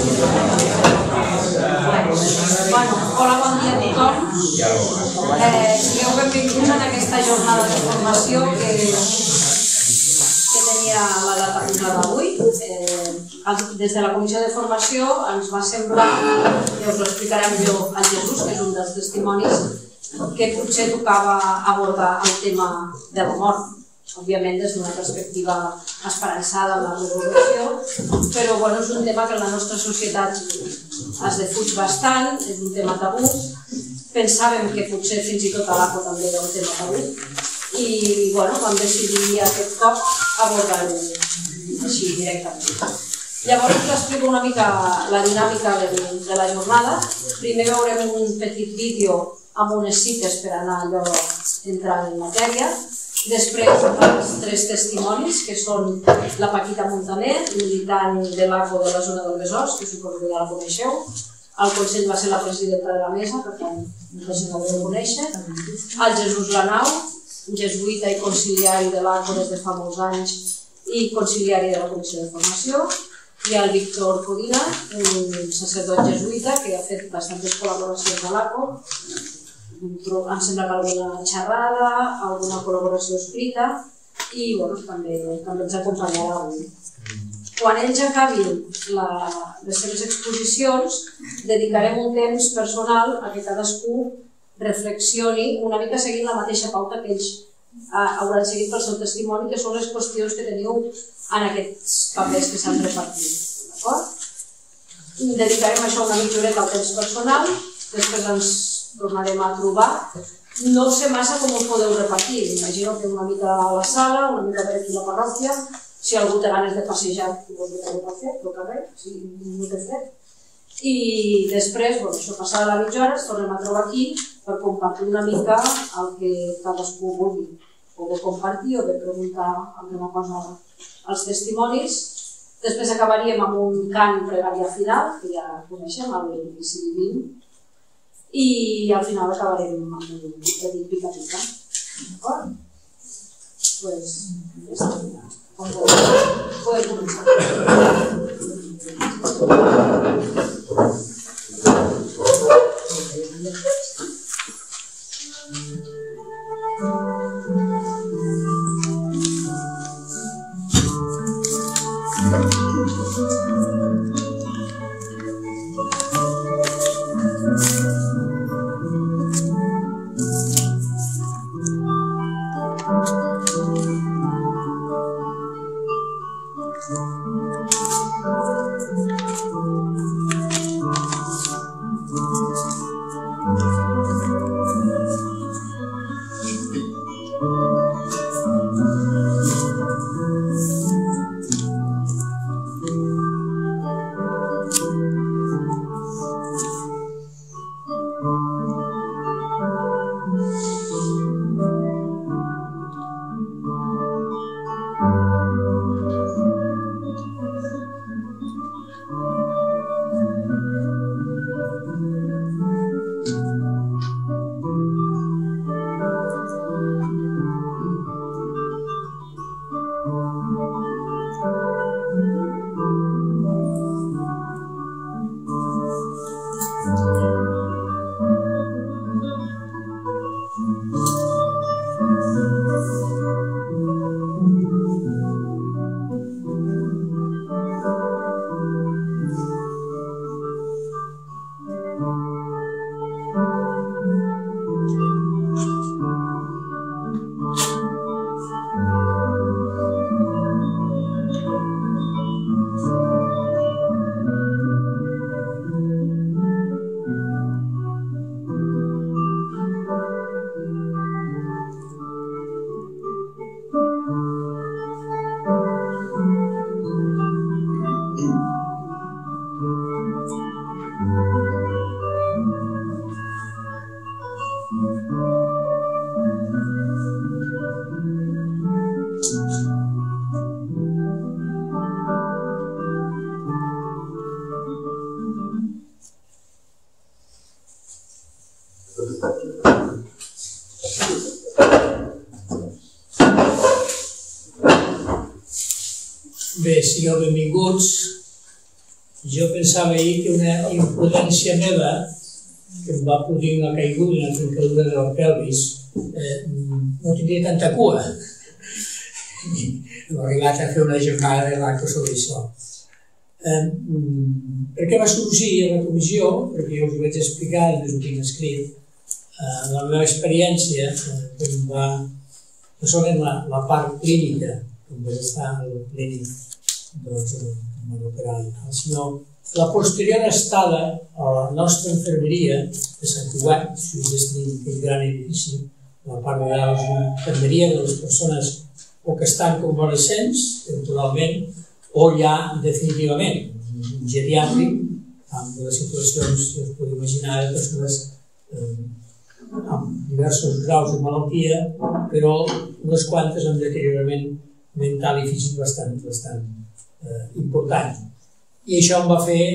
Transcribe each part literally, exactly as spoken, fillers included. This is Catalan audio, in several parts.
Hola, bon dia a tothom. Sigueu benvinguts en aquesta jornada de formació que tenia la data posada avui. Des de la Comissió de Formació ens va semblar, i us ho explicarà millor el Jesús, que és un dels testimonis, que potser tocava abordar el tema de la mort, òbviament des d'una perspectiva esperançada en la revolució, però és un tema que en la nostra societat es defuig bastant, és un tema tabú. Pensàvem que potser fins i tot a l'A C O també era un tema tabú i vam decidir aquest cop abordar-ho així directament. Llavors us explico una mica la dinàmica de la jornada. Primer veurem un petit vídeo amb unes cites per anar allò entrant en matèria. Després els tres testimonis, que són la Paquita Montaner, militant de l'A C O de la zona del Besòs, que suposo que ja la coneixeu. Al Consell va ser la presidenta de la mesa, per tant, no sé si no ho deu conèixer. El Jesús Lanau, jesuïta i conciliari de l'A C O des de fa molts anys i conciliari de la Comissió de Formació. I el Víctor Codina, un sacerdot jesuïta que ha fet bastantes col·laboracions a l'A C O. Em sembla que alguna xerrada, alguna col·laboració escrita i també ens acompanyarà avui. Quan ells acabin les seves exposicions, dedicarem un temps personal a que cadascú reflexioni una mica seguint la mateixa pauta que ells hauran seguit pel seu testimoni, que són les qüestions que teniu en aquests papers que s'han repartit. Dedicarem això una mitjoreta al temps personal, després ens tornarem a trobar. No sé massa com ho podeu repartir, imagino que una mica a la sala, una mica per aquí a la parròquia. Si algú té ganes de passejar, ho pot fer, no cal res, si no té fred. I després, això passarà la mitja hora, ens tornem a trobar aquí per compartir una mica el que cadascú vulgui, o de compartir o de preguntar alguna cosa als testimonis. Després acabaríem amb un cant pregària final, que ja coneixem, el Visi Divin, i al final acabarem amb un petit pica-pica. D'acord? Doncs, ja està. Podem començar. Bé, sigueu benvinguts. jo pensava ahir que una imprudència meva, que em va produir una caiguda, una trencadura de la pelvis, no tindria tanta cua. Hem arribat a fer una jornada de l'acte sobre això. Per què va sorgir a la comissió? Perquè jo us ho vaig explicar, i us ho tinc escrit. La meva experiència, que em va... no solament la part clínica, com va estar el clínic, doncs, el operal, sinó la posterior estada a la nostra infermeria de Sant Cugat, si us tenim aquest gran edifici, la part de l'infermeria de les persones o que estan convalescents, temporalment, o ja definitivament, un geriàtric, amb les situacions, si us podeu imaginar, de persones amb diversos graus de malaltia, però unes quantes amb deteriorament mental i físic bastant, bastant eh, important. I això em va fer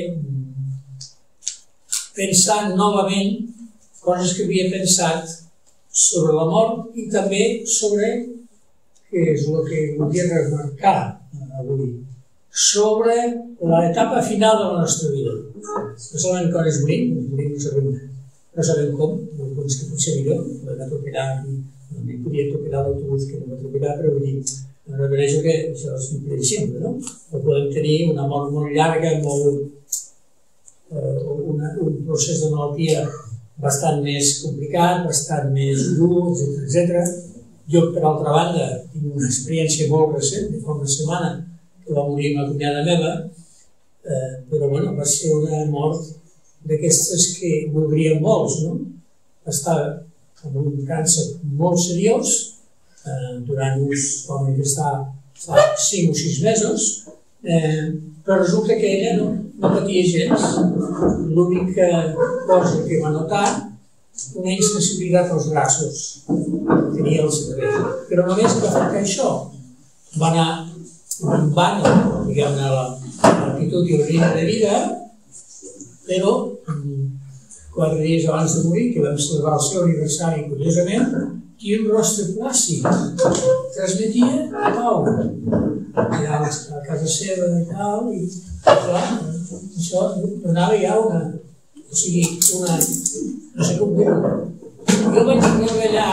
pensar novament coses que havia pensat sobre la mort i també sobre, que és el que volia remarcar avui, sobre l'etapa final de la nostra vida. No solament quan es morim, morim no sabem, no sabem com, alguns que potser millor, l'hem atropellar aquí, no m'hi podia atropellar l'autobús que no m'atropellar, però vull dir, em refereixo que això és impredicible, no? O podem tenir una mort molt llarga, molt, eh, una, un procés de malaltia bastant més complicat, bastant més dur, etcètera, etcètera. Jo, per altra banda, tinc una experiència molt recent, de fa una setmana, que va morir una cunyada meva, eh, però bueno, va ser una mort d'aquestes que voldrien molts, no? Estava amb un càncer molt seriós, eh, durant uns, com que està, fa cinc o sis mesos, eh, però resulta que ella no, no patia gens. L'única cosa que va notar, una insensibilitat als braços, tenia el cervell. Però només va fer això. Va anar minvant, diguem-ne, l'actitud i el ritme de vida, però quatre dies abans de morir, que vam celebrar el seu aniversari, curiosament, i un rostre plàcid, transmetia pau. Allà a casa seva i tal, i clar, això donava ja una, o sigui, una, no sé com dir-ho. Jo vaig veure allà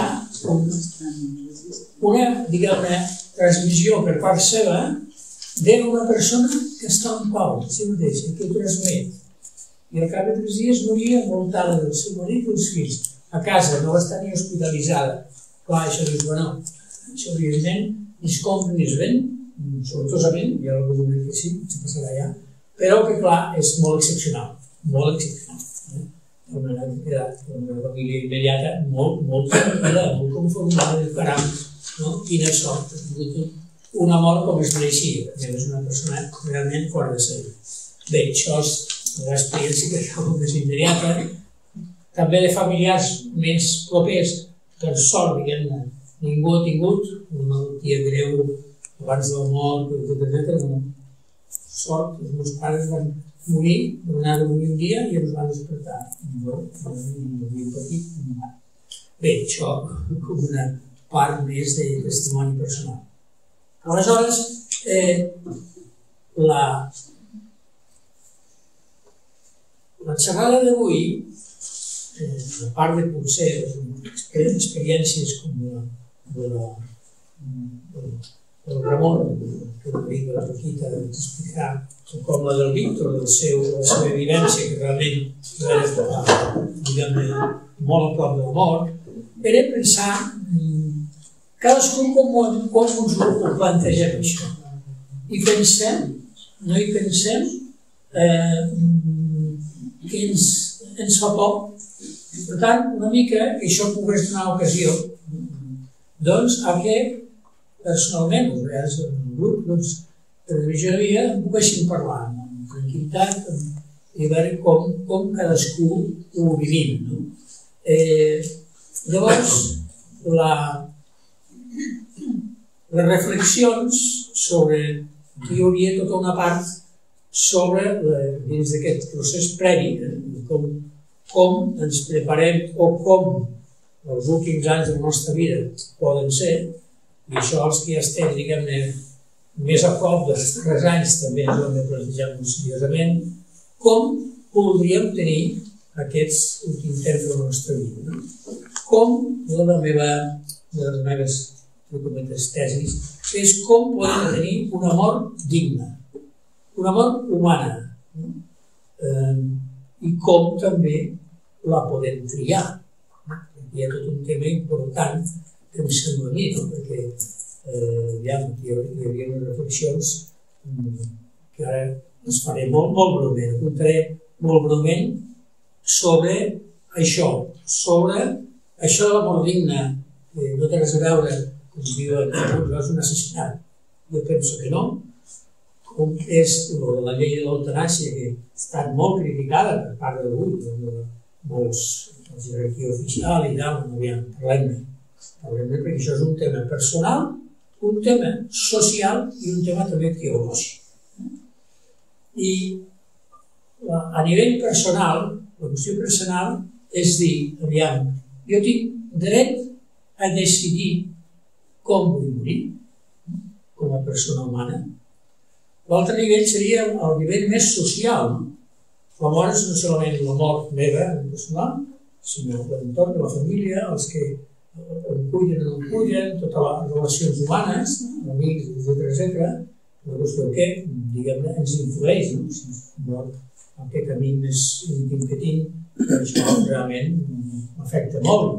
una, diguem-ne, transmissió per part seva d'una persona que està en pau, si mateix, que ho transmet. I al cap de tres dies moria envoltada del seu marit i dels fills. A casa, no va estar ni hospitalitzada. Clar, això dius, bueno, això evidentment ni es compra ni es ven, sortosament, hi ha algú moment que sí, se passarà ja, però que clar, és molt excepcional, molt excepcional. La meva família immediata, molt, molt tranquil·la, molt conformada, del caram, no? Quina sort, ha tingut una mort com es mereixia, perquè és una persona realment fora de sèrie. Bé, això és l'experiència que acabo més immediata, també de familiars més propers, per sort, diguem-ne, ningú ha tingut una malaltia greu abans de la mort, etcètera. Sort, els meus pares van morir, van anar a dormir un dia i ens van despertar. No, no havia patit. Bé, això com una part més de testimoni personal. Aleshores, eh, la, la xerrada d'avui, eh, a part de potser experiències com la, de la, del Ramon, que ho dic de la Paquita, d'explicar, com la del Víctor, del seu, de la seva vivència, que realment era, diguem-ne, molt a prop del mort, era pensar cadascú com, com ens ho plantegem això. I pensem, no hi pensem, eh, que ens, ens fa por. Per tant, una mica, que això pogués donar ocasió, doncs, a que, personalment, o vegades en el grup, doncs, de televisió de vida, poguéssim parlar amb tranquil·litat i veure com, com cadascú ho vivim. No? Eh, llavors, la, les reflexions sobre, que hi hauria tota una part sobre, dins d'aquest procés previ, com, com ens preparem o com els últims anys de la nostra vida poden ser, i això els que ja estem, diguem-ne, més a prop dels tres anys també ens ho hem de plantejar molt seriosament, com voldríem tenir aquests últims temps de la nostra vida. Com, una de, meva, de les meves documentes tesis, és com podem tenir una mort digna, una mort humana, eh, i com també la podem triar. Hi ha tot un tema important que em sembla a mi, no? Perquè eh, ja, hi hauria unes reflexions que ara les faré molt, molt breument, apuntaré molt breument sobre això, sobre això de la mort digna, eh, no té res a veure, com diuen, no és un assassinat. Jo penso que no. Com és la llei de l'eutanàsia, que ha estat molt criticada per part d'algú, de molts, la jerarquia oficial i tal, no aviam, parlem-ne. Parlem-ne perquè això és un tema personal, un tema social i un tema també teològic. I a nivell personal, la qüestió personal és dir, aviam, jo tinc dret a decidir com vull morir, com a persona humana. L'altre nivell seria el nivell més social. La mort és no solament la mort meva, personal, sinó l'entorn de la família, els que em cuiden o no em cuiden, totes les relacions humanes, amics, etcètera, etcètera. La qüestió que, diguem-ne, ens influeix, no? Si mort en què camí més íntim que tinc, això realment m'afecta molt.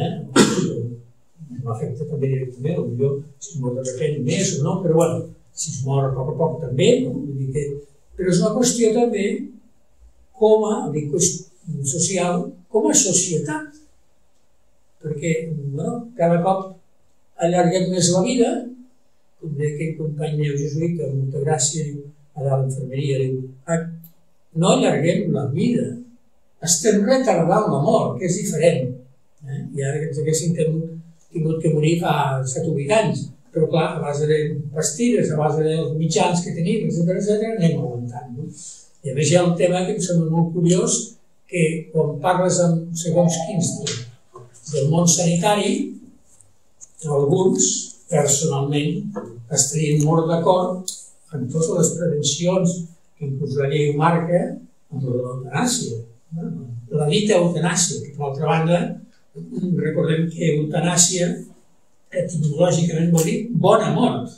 M'afecta també directament, potser si es mor de repent més o no, però bueno, si es mor a poc a poc també, però és una qüestió també com a, dic, social, com a societat, perquè cada cop allarguem més la vida, com deia aquell company meu jesuïta, amb molta gràcia, a dalt l'infermeria, diu, no allarguem la vida, estem retardant la mort, que és diferent. I ara que ens haguéssim tingut que morir fa set o vuit anys, però clar, a base de pastilles, a base dels mitjans que tenim, etcètera, etcètera, anem aguantant. I a més hi ha un tema que em sembla molt curiós, que quan parles amb segons quins del món sanitari, alguns, personalment, estarien molt d'acord en totes les prevencions que inclús la llei ho marca, amb l'eutanàsia. La dita eutanàsia, que per altra banda, recordem que eutanàsia etimològicament vol dir bona mort.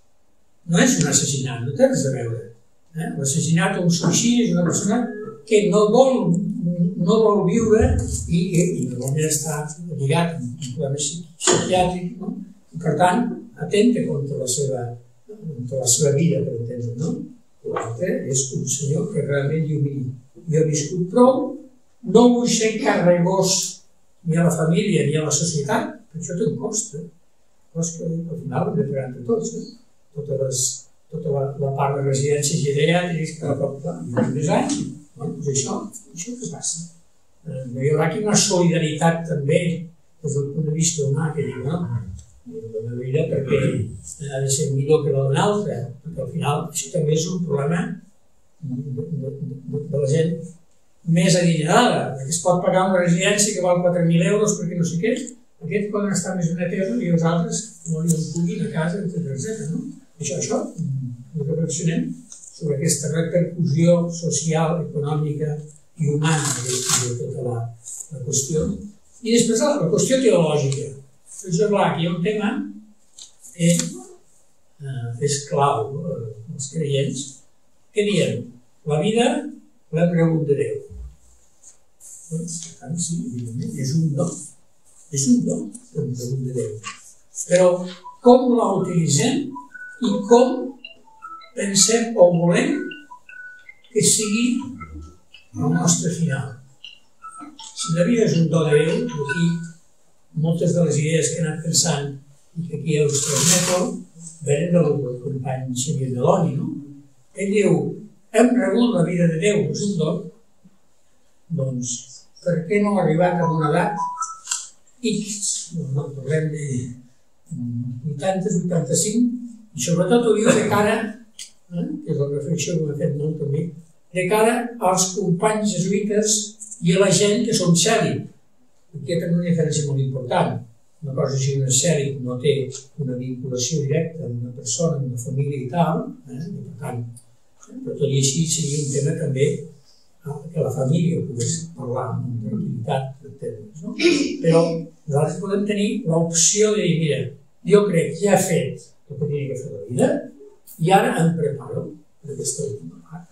No és un assassinat, no té res a veure. L'assassinat o un suïcidi és una persona que no vol, no vol viure i, i normalment està lligat amb un problema psiquiàtric, no? I per tant, atenta contra la seva, contra la seva vida, per entendre, no? L'altre és un senyor que realment diu, miri, jo he viscut prou, no vull ser carregós ni a la família ni a la societat, perquè això té un cost, eh? Cost que al final hem de pagar entre tots, eh? Totes les, tota la, la part de residència geriàtrica, cada cop hi ha més anys, doncs això, això què passa? Eh, hi haurà aquí una solidaritat també, des del punt de vista humà, que diu, no? La meva vida perquè ha de ser millor que la d'una altra, perquè al final això també és un problema de, de, de, de la gent més adinerada, perquè es pot pagar una residència que val quatre mil euros perquè no sé què, aquests poden estar més ben atesos i els altres no li puguin a casa, etcètera, etcètera, no? Això, això, reflexionem sobre aquesta repercussió social, econòmica i humana de, de tota la, la qüestió. I després la, la qüestió teològica. És clar, aquí hi ha un tema que eh, és clau, eh, els creients, que diem, la vida l'hem rebut de Déu. Doncs, per tant, sí, evidentment, és un do, és un do que hem rebut de Déu. Però com la utilitzem i com pensem o volem que sigui el nostre final. Si la vida és un do de Déu, aquí moltes de les idees que he anat pensant i que aquí us transmeto venen del company Xavier Meloni, no? Ell diu, hem rebut la vida de Déu, és un do, doncs per què no ha arribat a una edat X, no parlem de vuitanta, vuitanta-cinc, i sobretot ho diu de cara, eh, que és la reflexió que m'ha fet molt també, de cara als companys jesuïtes i a la gent que són cèl·lib. Aquí hi ha també una diferència molt important. Una cosa així, una sèrie no té una vinculació directa amb una persona, amb una família i tal, eh? I per tant, però tot i així seria un tema també que la família pogués parlar amb tranquil·litat, no? Però nosaltres podem tenir l'opció de dir, mira, jo crec que ja he fet el que tenia que fer la vida i ara em preparo per aquesta última part.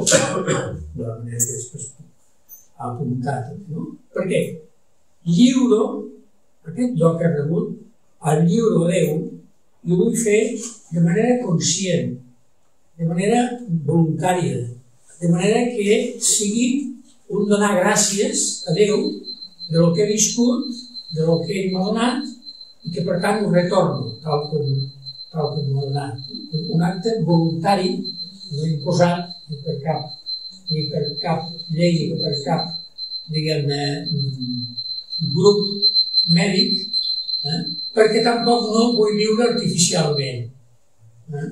De la manera que després ha apuntat, no? Perquè lliuro, aquest do que he rebut, el lliuro a Déu, i ho vull fer de manera conscient, de manera voluntària, de manera que sigui un donar gràcies a Déu de lo que he viscut, de lo que ell m'ha donat, i que per tant ho retorno tal com, tal com m'ha donat. Un acte voluntari, no imposat ni per cap, ni per cap llei, ni per cap, diguem-ne, grup mèdic, eh? Perquè tampoc no vull viure artificialment. Eh?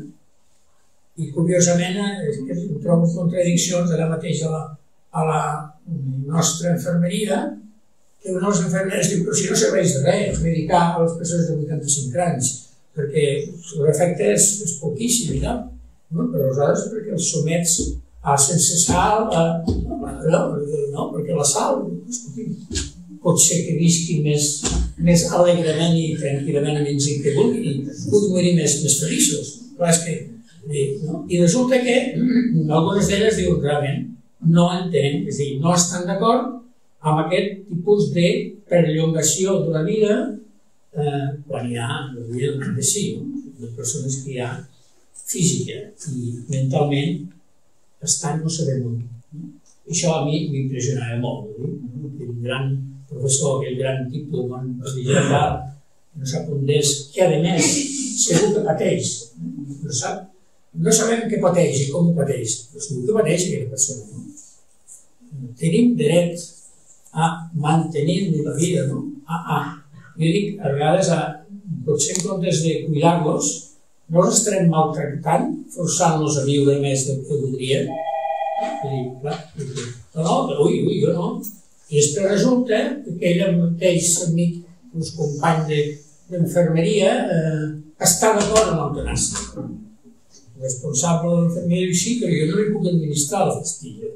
I curiosament eh, trobo contradiccions ara mateix a la, a la nostra infermeria, que una de les infermeres diu, però si no serveix de res medicar a les persones de vuitanta-cinc anys, perquè l'efecte és, és poquíssim i tal. No? Però aleshores perquè els somets a sense sal, a... no, no, no, perquè la sal, escolti, pot ser que visqui més, més alegrement i tranquil·lament amb ells que vulgui, i puc morir més, més feliços. Clar, és que, no? I resulta que algunes d'elles diuen realment no entenen, és a dir, no estan d'acord amb aquest tipus de perllongació de la vida eh, quan hi ha la vida de si, no? De persones que hi ha física i mentalment estan no sabem on. Això a mi m'impressionava molt. Aquell gran professor, aquell gran tipus de món digital, no sap on és, que a més segur que pateix. No, sap, no sabem què pateix i com ho pateix, però segur que pateix aquella persona. No? Tenim dret a mantenir-li la vida, no? A, a. Jo dic, a vegades, a, potser en comptes de cuidar-los, no els estarem maltractant, forçant-los a viure més del que voldrien. I dic, clar, no, no, però ui, ui, jo no. I després resulta que ell mateix, amic, un company d'infermeria, eh, està d'acord amb l'eutanàsia. El responsable de l'infermeria diu, sí, però jo no li puc administrar la pastilla.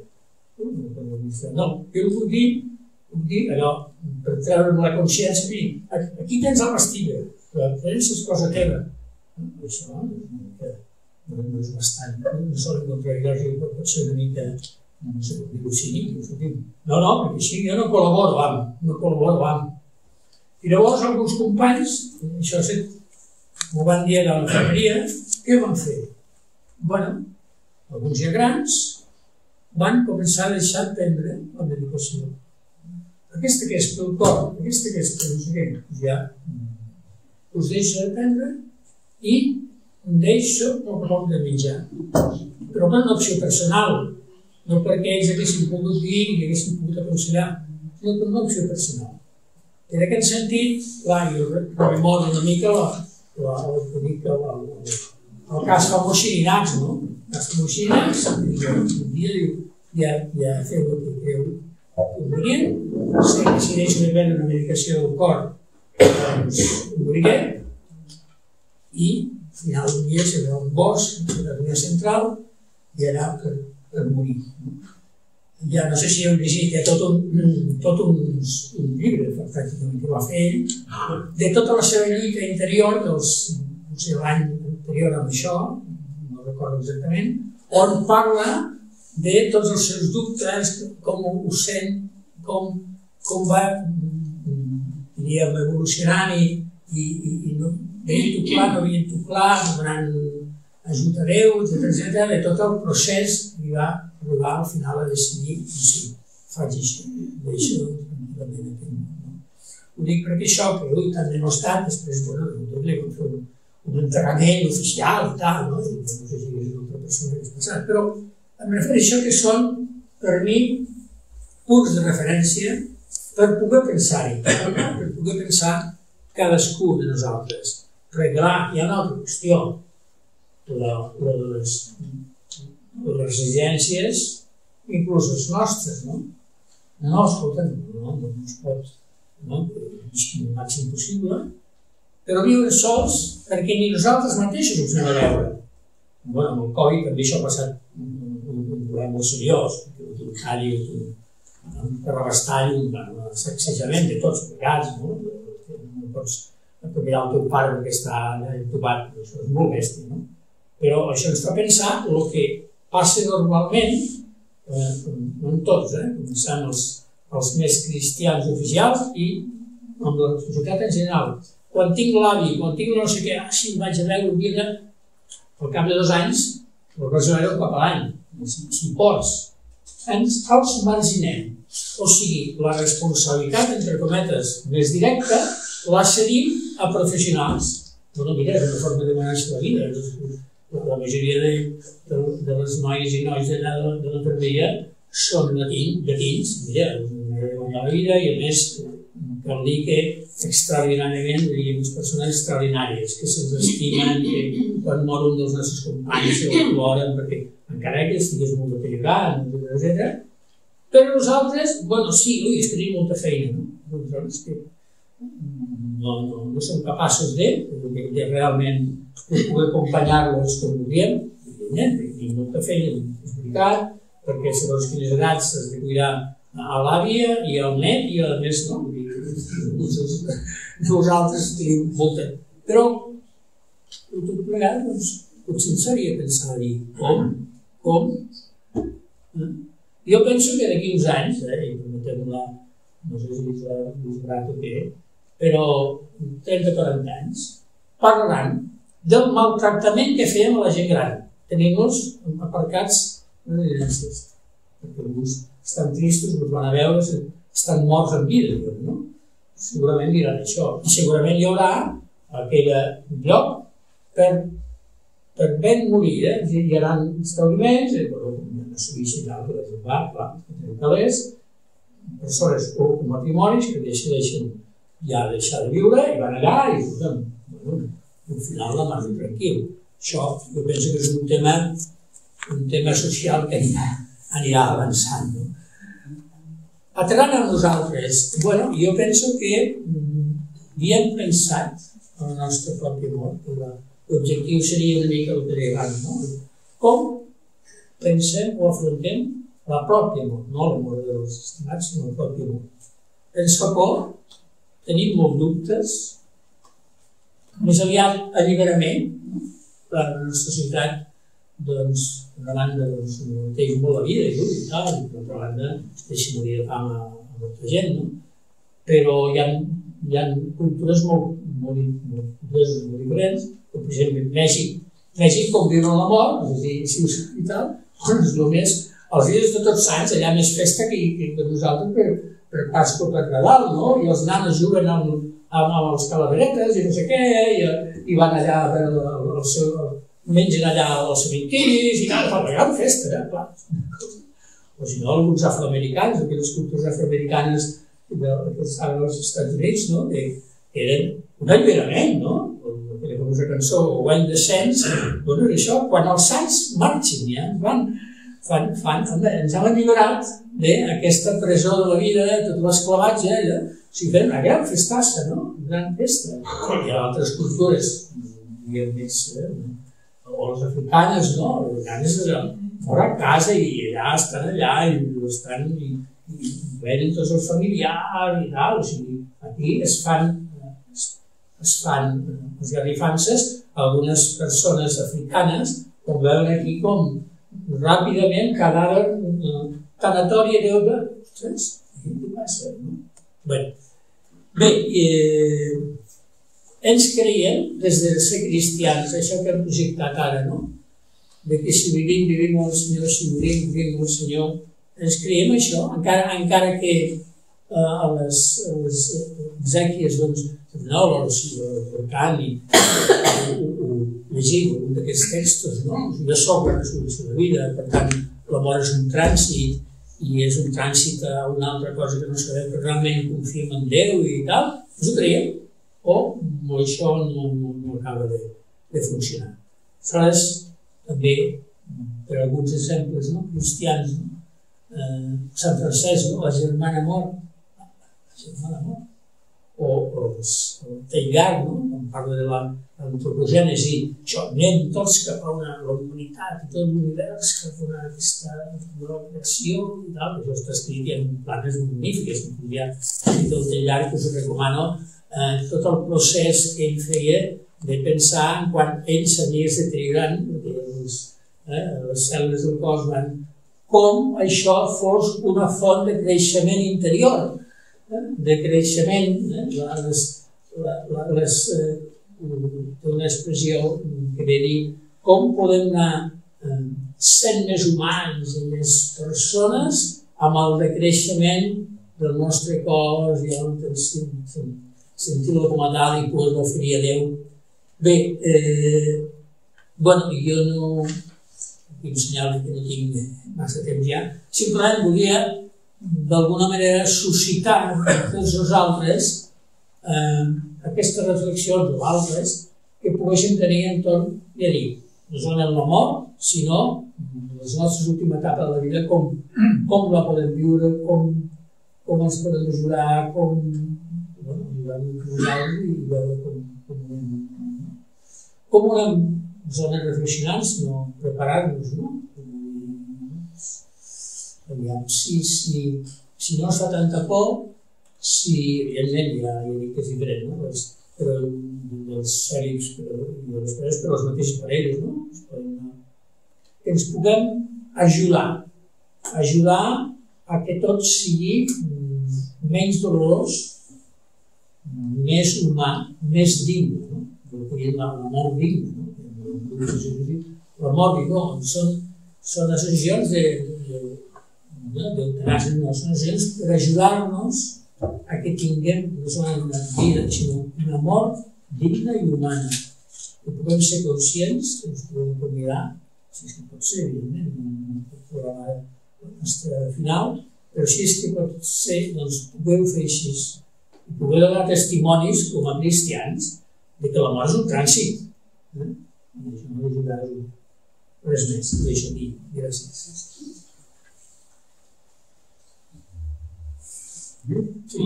No, jo ho puc dir, puc dir allò, per treure'm la consciència, dir, aquí tens la pastilla, però tens és cosa teva. Això no és bastant, no solen contrariar-li, però pot ser una mica, no sé com dir-ho cínic. No, no, perquè així jo no col·laboro amb, no col·laboro amb. I llavors alguns companys, això m'ho van dir a l'infermeria, què van fer? Bueno, alguns ja grans van començar a deixar de prendre la medicació. Aquesta que és pel cor, aquesta que és pel no sé què, ja us deixa de prendre i deixo el poc de menjar. Però per una opció personal, no perquè ells haguessin pogut dir i haguessin pogut aconsellar, sinó per una opció personal. I en aquest sentit, clar, jo remoro una mica el cas com Xirinacs, no? El cas com Xirinacs, un dia diu, ja feu el que creu convenient, si decideixo de prendre una medicació del cor, doncs moriré, i al final d'un dia serà un bosc, serà una central, i allà per morir. Ja no sé si heu llegit, hi ha tot un llibre, pràcticament, que va fer ell, de tota la seva lluita interior, potser l'any anterior amb això, no recordo exactament, on parla de tots els seus dubtes, com ho sent, com va evolucionant i veient-ho clar, no veient-ho clar, donant ajut a Déu, etcètera, de tot el procés que va arribar al final a decidir si faig això, deixo tranquil·lament aquest món. Ho dic perquè això, que avui també no està, després, bueno, li vam fer un entrenament oficial i tal, no sé si és una altra persona que és passat, però em refereixo que són, per mi, punts de referència per poder pensar-hi, per poder pensar cadascú de nosaltres. Perquè, clar, hi ha una altra qüestió, la de les residències, inclús les nostres, no? No, escolta, no es pot, no? El màxim possible, però viure sols perquè ni nosaltres mateixos ho fem a veure. Bé, amb el Covid també això ha passat un problema molt seriós, perquè tu talli, per abastar un sacsejament de tots plegats, no? No pots mirar el teu pare perquè està entubat, això és molt bèstia, no? Però això ens fa pensar el que passa normalment, no en tots, començant els més cristians oficials i amb la societat en general. Quan tinc l'avi, quan tinc no sé què, si em vaig a veure un dia, al cap de dos anys, el vaig a veure un cop a l'any, si pots, ens els marginem. O sigui, la responsabilitat, entre cometes, més directa, la cedim a professionals. No, mira, és una forma de guanyar-se la vida. La majoria de, de, de les noies i nois d'allà de, de la fermeria són llatins, mira, de guanyar la vida i a més cal dir que extraordinàriament hi ha unes persones extraordinàries que se'ns estimen, que quan mor un dels nostres companys se ploren perquè encara que estigués molt deteriorat, etcètera. Però nosaltres, bueno, sí, ui, és que tenim molta feina, no? Nosaltres que no, no, no som capaços de, de, de realment poder acompanyar-los com volíem, evidentment, perquè tenim molta feina, és veritat, perquè segons quines edats has de cuidar a l'àvia i al net i a més no. Nosaltres tenim molta. Però, tot plegat, doncs, potser ens hauria de pensar a dir com, com. Jo penso que d'aquí uns anys, eh, i permetem-la, no sé si és l'usbrat o què, però trenta o quaranta anys, parlaran del maltractament que fèiem a la gent gran. Tenim-los aparcats en les residències, perquè alguns estan tristos, els van a veure, estan morts en vida, no? Segurament diran això. I segurament hi haurà aquell lloc per, per ben morir, eh? Hi haurà establiments, però no s'ho tal, per exemple, clar, tenim calés, persones o matrimonis que decideixen ja deixar de viure i van allà i, escolta'm, bueno, al final la mar tranquil. Això, jo penso que és un tema, un tema social que anirà, anirà avançant, no? Atrant a nosaltres, bueno, jo penso que havíem pensat en la nostra pròpia mort. L'objectiu seria una mica el que deia abans, no? Com pensem o afrontem la pròpia mort, no la mort dels estimats, sinó la pròpia mort. Ens fa por, tenim molts dubtes, més aviat alliberament, la nostra societat, doncs, d'una banda, doncs, té molt la vida i tal, i per altra banda, es deixa morir de fam a molta gent, no? Però hi ha, hi ha cultures molt, molt, molt, molt, molt diferents, com per exemple Mèxic, Mèxic com viuen la mort, és a dir, si us i tal, doncs només, els dies de Tots Sants, allà més festa que, que, que nosaltres per, per Pasqua per Nadal, no? I els nanos juguen amb, amb, amb els calaveretes i no sé què, i, i van allà a veure el, el seu... mengen allà als cementiris i tal, fan una gran festa, eh, clar. O si no, alguns afroamericans, aquelles cultures afroamericanes que estaven als Estats Units, no? Que eren un alliberament, no? Aquella famosa cançó, When the Saints, bueno, és això, quan els sants marxin, ja, van, fan, fan, ens han alliberat d'aquesta presó de la vida, de tot l'esclavatge, ja, o sigui, fem una gran festassa, no? Una gran festa. Hi ha altres cultures, diguem més, eh? O les africanes, no? Les africanes eren fora a casa i allà estan allà i estan i, i venen tots els familiars i tal. O sigui, aquí es fan, es, es fan les garrifances algunes persones africanes com veuen aquí com ràpidament cadàver tanatòria d'euda. Ostres, què passa, no? Bé, bé eh, ens creiem, des de ser cristians, això que hem projectat ara, no? De que si vivim, vivim amb el Senyor, si morim, vivim amb el Senyor. Ens creiem això, encara, encara que eh, a les, les exèquies, doncs, no, el cant i llegim un d'aquests textos, no? Jo soc la resolució de vida, per tant, l'amor és un trànsit i és un trànsit a una altra cosa que no sabem, però realment confiem en Déu i tal, ens ho creiem. O això no, no, no acaba de, de funcionar. Aleshores, també, per alguns exemples, no? Cristians, no? Eh, Sant Francesc, no? La germana mort, la germana mort, o, o el Teigar, no? parla de l'antropogènesi, això, anem tots cap a una humanitat i tot l'univers cap a una, aquesta nova creació i tal, això està escrit i en planes magnífiques, que podria dir tot el llarg, us recomano eh, tot el procés que ell feia de pensar en quan ell s'havia de deteriorant, les, eh, les cèl·lules del cos van, com això fos una font de creixement interior, de creixement, eh? les, les, eh, una expressió que ve dir com podem anar eh, sent més humans i més persones amb el decreixement del nostre cos i el sentir-lo com a tal i poder-lo oferir a Déu. Bé, eh, bueno, jo no vull ensenyar-li que no tinc massa temps ja, simplement volia d'alguna manera suscitar tots nosaltres eh, aquestes reflexions o altres que poguéssim tenir entorn, ja dic, no solament la mort, sinó les nostres últimes etapes de la vida, com, com la podem viure, com, com ens podem ajudar, com bueno, i veure com, com, com una zona reflexionant, sinó preparar-nos, no? Aviam, si, si, si no es fa tanta por, si, evidentment, ja, ja dic que és diferent, no? Els, però els cèl·lips i les coses per les mateixes parelles, no? Que ens puguem ajudar, ajudar a que tot sigui menys dolorós, més humà, més digne, no? La mort digna, no? La mort digna, són, són associacions de d'eutanàsia, no són associacions per ajudar-nos a que tinguem no solament una vida, sinó una mort digna i humana. Que puguem ser conscients, que ens puguem convidar, si és que pot ser, evidentment, no pot programar el nostre final, però si és que pot ser, doncs pugueu fer així i pugueu donar testimonis com a cristians de que la mort és un trànsit. Eh? Això no ajudarà res més, ho deixo aquí. Gràcies. Sí.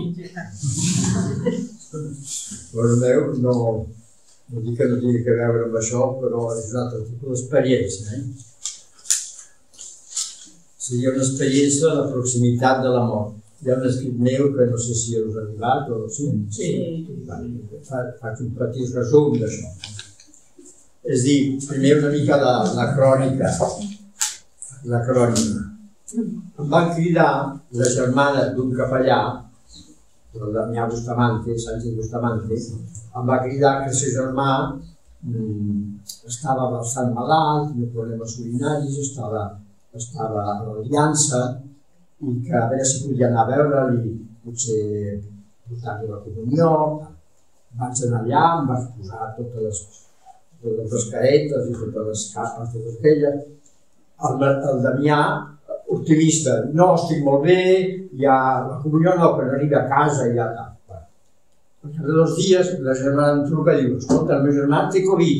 Bueno, meu, no, no dic que no tingui que veure amb això, però és un altre tipus d'experiència. Eh? Seria una experiència de la proximitat de la mort. Hi ha un escrit meu que no sé si us ha arribat o sí. Sí. Faig un petit resum d'això. És dir, primer una mica la, la crònica. La crònica. Em van cridar la germana d'un capellà, el Damià Bustamante, Sánchez Bustamante, em va cridar que el seu germà mmm, estava bastant malalt, tenia problemes urinaris, estava, estava a l'Aliança, i que a veure si podia anar a veure-li, potser portar-li la comunió. Vaig anar allà, em vaig posar totes les, totes les caretes i totes les capes, totes aquelles. El, el Damià, optimista, no, estic molt bé, ja, la comunió no, però no arriba a casa i ja tal. Al cap de dos dies, la germana em truca i diu, escolta, el meu germà té Covid.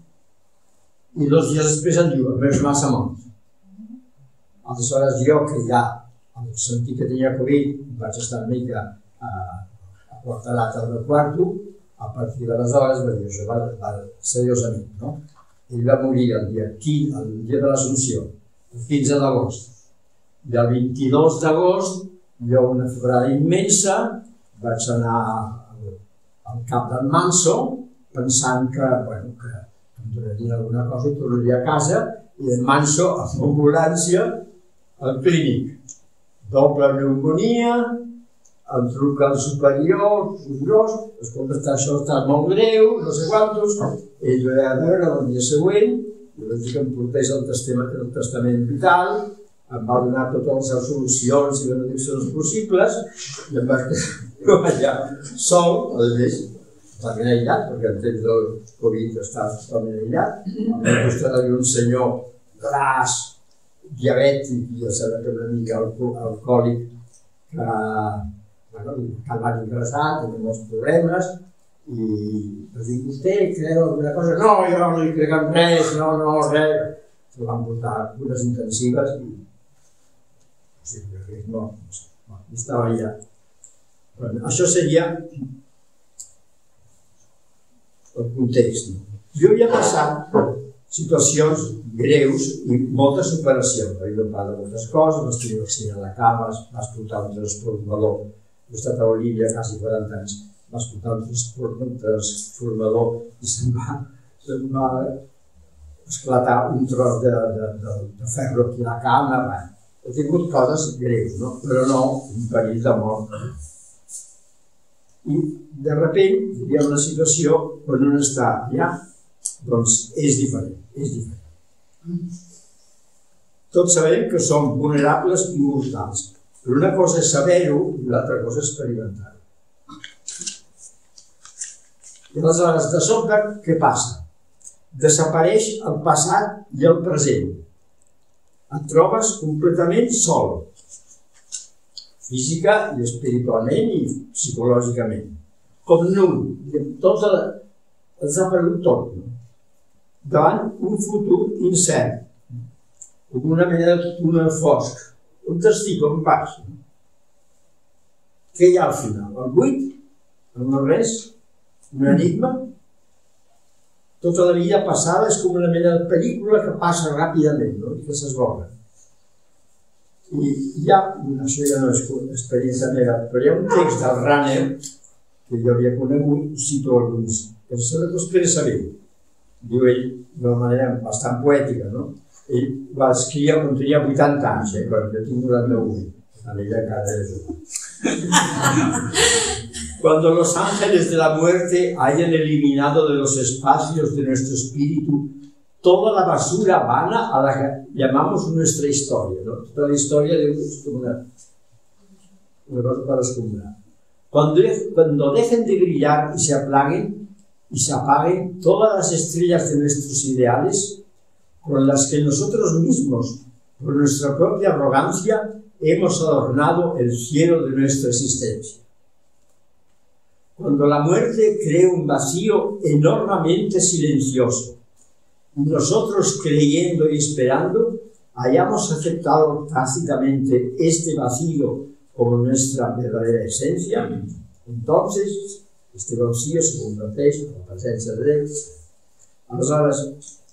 I dos dies després em diu, el meu germà s'ha mort. Aleshores jo, que ja, al sentir que tenia Covid, vaig estar una mica a, a quarterat al meu quarto, a partir d'aleshores va dir, això va, va seriosament, no? Ell va morir el dia, el dia de l'Assumpció, el quinze d'agost. I el vint-i-dos d'agost, jo una febrada immensa, vaig anar al cap del Manso, pensant que, bueno, que em donarien alguna cosa i tornaria a casa, i del Manso, amb ambulància, al clínic. Doble pneumonia, em truca el superior, superior, escolta, això està molt greu, no sé quantos, ell va a veure el dia següent, i vaig dir que em portés el testament, el testament vital, em va donar totes les solucions i benediccions possibles, i em vaig quedar allà sol, a més, totalment aïllat, perquè en temps del Covid estava totalment aïllat. Al meu costat hi havia un senyor gras, diabètic, i ja sabia que una mica alcohòlic, que, bueno, que el van ingressar, tenia molts problemes, i vaig dir, vostè creu alguna cosa? No, jo no hi crec en res, no, no, res. Se van portar cures intensives i sí, no, no, estava allà. Bueno, això seria el context. Jo havia passat situacions greus i molta superació. Havia parlat de moltes coses, vaig tenir l'accident a la cama, vaig portar un transformador. He estat a Olívia quasi quaranta anys, vaig portar un transformador i se'm va, se'm va esclatar un tros de, de, de, de ferro aquí a la cama. He tingut coses greus, no? Però no un perill de mort. I de sobte hi havia una situació on un està allà, doncs és diferent, és diferent. Tots sabem que som vulnerables i mortals, però una cosa és saber-ho i l'altra cosa és experimentar-ho. I aleshores, de sobte, què passa? Desapareix el passat i el present. Et trobes completament sol, física i espiritualment i psicològicament. Com nu, tot el, el desaparegut tot, no? Davant un futur incert, com una mena de túnel fosc, un destí com baix. No? Què hi ha al final? El buit? El no res? Un enigma? Tota la vida passada és com una mena de pel·lícula que passa ràpidament, no? I que s'esborra. I hi ha, això ja no és experiència meva, però hi ha un text del Runner que jo havia conegut, cito alguns, que us podré saber. Diu ell, d'una manera bastant poètica, no? Ell va escriure quan tenia vuitanta anys, eh? Quan jo tinc noranta-u, a ella encara era jove. Cuando los ángeles de la muerte hayan eliminado de los espacios de nuestro espíritu toda la basura vana a la que llamamos nuestra historia, ¿no? Toda la historia de una, una cosa para escombrar. Cuando, cuando dejen de brillar y se aplaguen y se apaguen todas las estrellas de nuestros ideales con las que nosotros mismos, por nuestra propia arrogancia, hemos adornado el cielo de nuestra existencia. Cuando la muerte cree un vacío enormemente silencioso y nosotros creyendo y esperando hayamos aceptado tácitamente este vacío como nuestra verdadera esencia, entonces este vacío se converteix en la presència de Déu. Aleshores,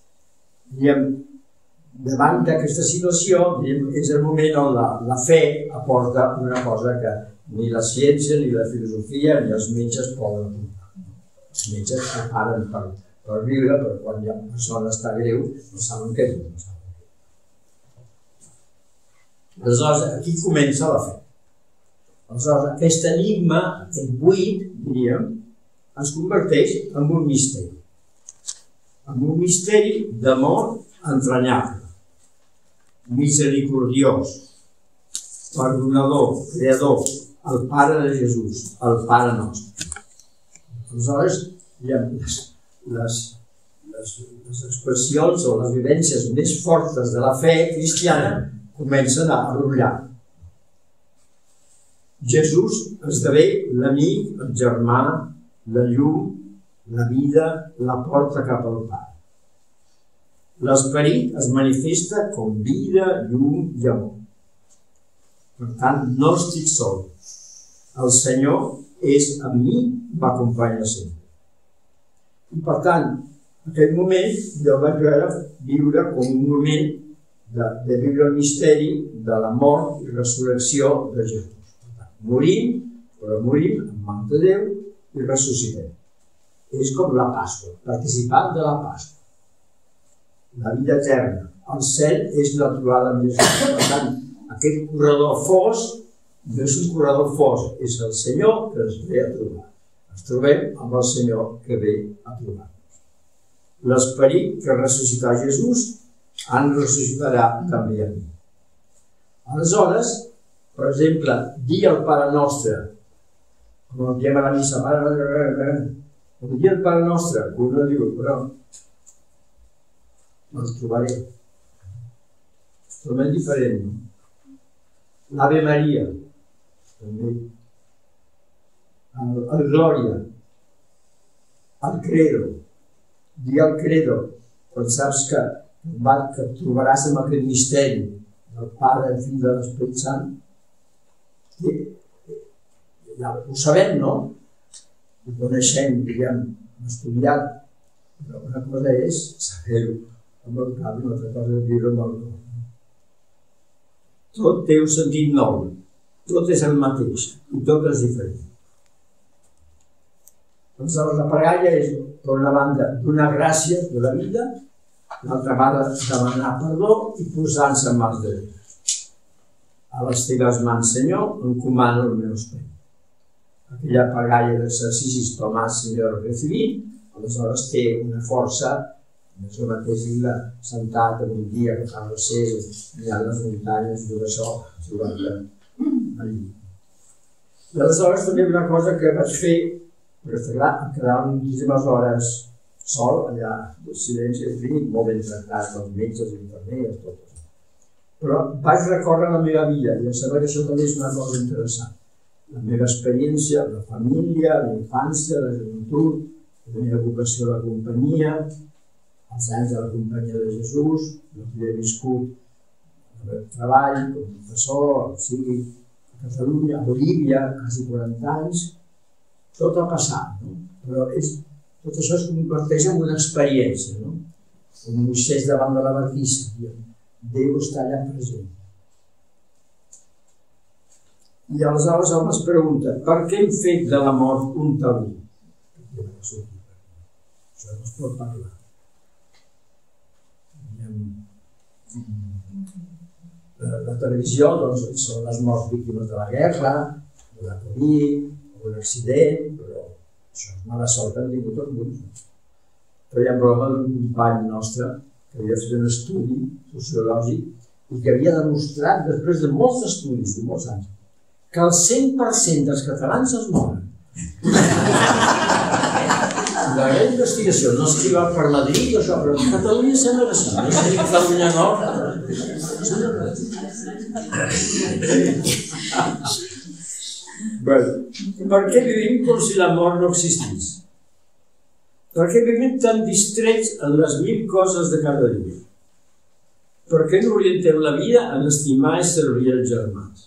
davant d'aquesta situació, és el moment on la, la fe aporta una cosa que ni la ciència, ni la filosofia, ni els metges poden aportar. Els metges preparen per, per viure, però quan la persona està greu no saben què dir. No saben què. Aleshores, aquí comença la fe. Aleshores, aquest enigma, aquest buit, diríem, es converteix en un misteri. En un misteri d'amor entranyable, misericordiós, perdonador, creador, el Pare de Jesús, el Pare nostre. Aleshores, les, les, les, les expressions o les vivències més fortes de la fe cristiana comencen a brollar. Jesús esdevé l'amic, el germà, la llum, la vida, la porta cap al Pare. L'esperit es manifesta com vida, llum i amor. Per tant, no estic sol. El Senyor és amb mi, m'acompanya sempre. I per tant, en aquest moment jo vaig veure viure com un moment de, de viure el misteri de la mort i resurrecció de Jesús. Per tant, morim, però morim en mans de Déu i ressuscitem. És com la Pasqua, participant de la Pasqua. La vida eterna. El cel és la trobada amb Jesús. Per tant, aquest corredor fos no és un corredor fos, és el Senyor que ens ve a trobar. Ens trobem amb el Senyor que ve a trobar-nos. L'esperit que ressuscità Jesús en ressuscitarà també a mi. Aleshores, per exemple, dir el Pare Nostre, com el diem a la missa, com dir el Pare Nostre, que un no diu, però el trobaré. Totalment diferent, no? L'Ave Maria, també. El, el Glòria, el Credo. Dir el Credo, quan saps que, que trobaràs amb aquest misteri del Pare, el Fill de l'Esperit Sant. I, ja ho sabem, no? Ho coneixem, diguem, hem estudiat, però una cosa és saber-ho amb el cap i una altra cosa és viure amb el cor. Tot té un sentit nou, tot és el mateix i tot és diferent. Aleshores, la pregària és, per una banda, donar gràcies de la vida, l'altra banda, demanar perdó i posar-se en mans de Déu. A les teves mans, Senyor, encomano el meu esperit. Aquella pregària d'exercicis tomats, Senyor, recibit, aleshores té una força, és el mateix dir-la sentat en un dia que fa ser allà a les muntanyes, tot això, trobant allí. I aleshores també una cosa que vaig fer, perquè està clar, em quedaven moltíssimes hores sol, allà, de silenci, en fi, molt ben tractat pels metges i infermeres, tot això. Però vaig recórrer la meva vida i em sembla que això també és una cosa interessant. La meva experiència, la família, la infància, la joventut, la meva vocació a la companyia, els anys de la companyia de Jesús, el que he viscut el treball, com a professor, sigui a Catalunya, a Bolívia, quasi quaranta anys, tot ha passat, no? Però és, tot això es converteix en una experiència, no? Un Moisès davant de la barquissa, Déu està allà present. I aleshores hom es pregunta, per què hem fet de la mort un tabú? Això no es pot parlar. La televisió doncs, són les morts víctimes de la guerra, de la Covid, o un accident, però això és mala sort que han tingut alguns. Però hi ha broma d'un company nostre que havia fet un estudi sociològic i que havia demostrat, després de molts estudis, de molts anys, que el cent per cent dels catalans es moren. La gran investigació no s'arriba per Madrid, això, però a Catalunya sembla que sí. No sé, Catalunya no. Per què vivim com si la mort no existís? Per què vivim tan distrets en les mil coses de cada dia? Per què no orientem la vida en estimar i servir els germans?